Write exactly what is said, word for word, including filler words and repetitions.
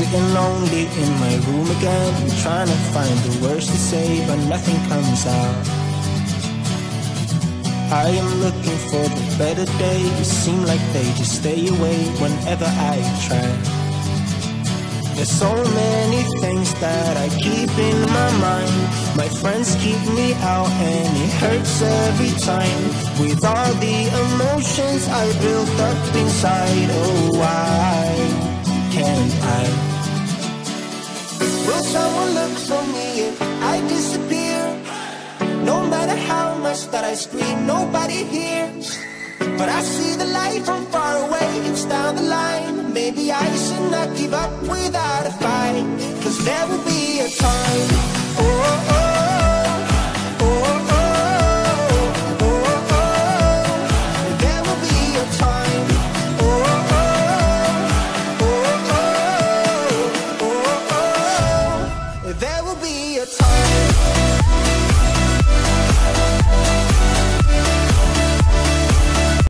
Sitting lonely in my room again, trying to find the words to say, but nothing comes out. I am looking for the better days, seem like they just stay away whenever I try. There's so many things that I keep in my mind. My friends keep me out and it hurts every time. With all the emotions I built up inside, oh why can't I? Will someone look for me if I disappear? No matter how much that I scream, nobody hears. But I see the light from far away, it's down the line. Maybe I should not give up without a fight, 'cause there will be a time, oh, oh, oh.